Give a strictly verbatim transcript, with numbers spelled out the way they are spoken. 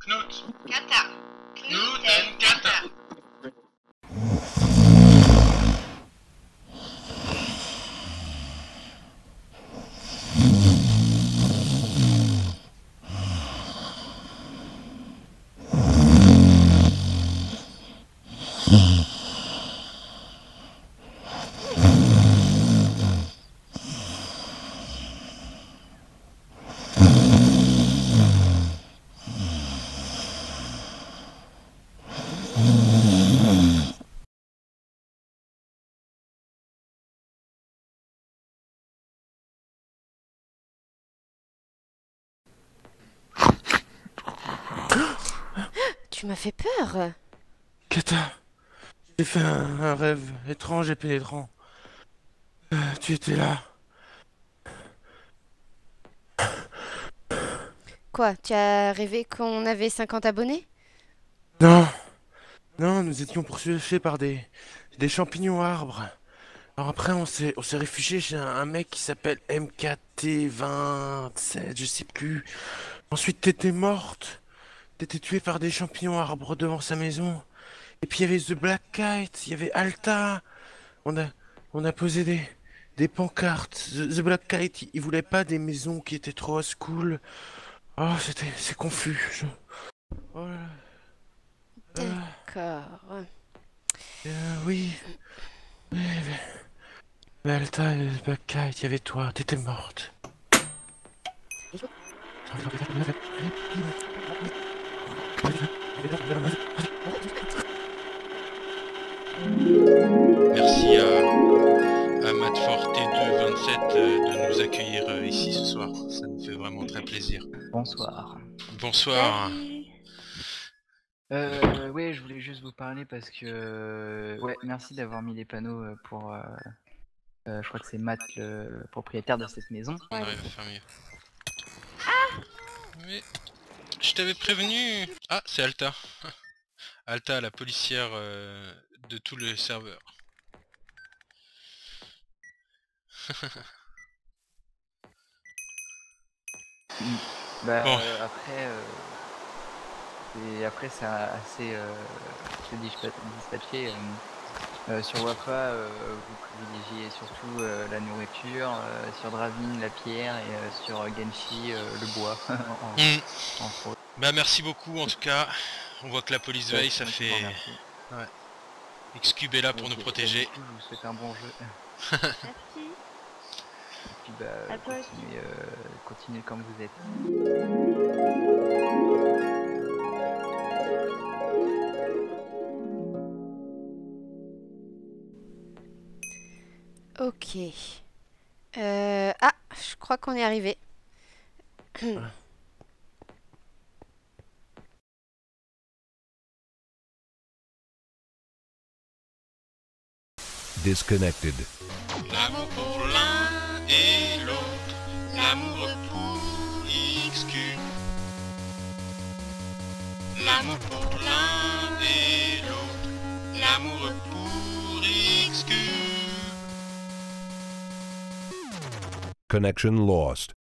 Knut. Kata. Knut and Kata. Tu m'as fait peur. Kata, j'ai fait un, un rêve étrange et pénétrant. Euh, tu étais là. Quoi, tu as rêvé qu'on avait cinquante abonnés? Non, non, nous étions poursuivis par des, des champignons arbres. Alors après, on s'est, on s'est réfugié chez un, un mec qui s'appelle M K T vingt-sept, je sais plus. Ensuite, t'étais morte. T'étais tuée par des champignons arbres devant sa maison. Et puis il y avait The Black Kite, il y avait Alta. On a, on a posé des, des pancartes. The, The Black Kite, il, il voulait pas des maisons qui étaient trop school. Oh, c'était, c'est confus. Je- Oh là là. Euh, D'accord. euh, oui, oui, mais, mais Alta et The Black Kite, il y avait toi, t'étais morte. Merci à, à Madfort T deux vingt-sept euh, de nous accueillir euh, ici ce soir. Ça nous fait vraiment très plaisir. Bonsoir. Bonsoir. Euh, ouais, je voulais juste vous parler parce que... Ouais, merci d'avoir mis les panneaux euh, pour... euh, euh, je crois que c'est Matt, le propriétaire de cette maison. On arrive à faire mieux. Ah oui. Je t'avais prévenu. Ah, c'est Alta. Alta, la policière euh, de tout le serveur. Bah, Bon. euh, après... euh, et après, c'est assez... Euh, je te dis, je peux dispatcher. Euh, euh, sur Wafa, euh, vous privilégiez surtout euh, la nourriture, euh, sur Dravin, la pierre, et euh, sur Genshi, euh, le bois. en, Mm. en fraude. Bah merci beaucoup en tout cas. On voit que la police Ouais, veille, c'est ça moi qui fait... vous remercie. Ouais. Excube est là pour Ok, nous bah, protéger. du coup, je vous souhaite un bon jeu. Merci. Et puis bah, À toi aussi. continuez, euh, continuez comme vous êtes. Ok. Euh... Ah, je crois qu'on est arrivé. Disconnected. L'amour pour l'un et l'autre, l'amour pour X Q. L'amour pour l'un et l'autre, l'amour pour X Q. Connection lost.